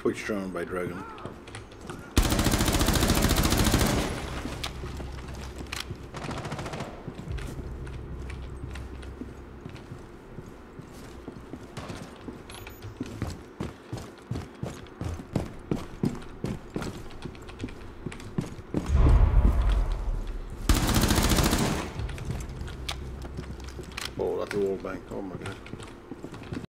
Twitch drone by Dragon. Oh, that's a wall bank. Oh my god.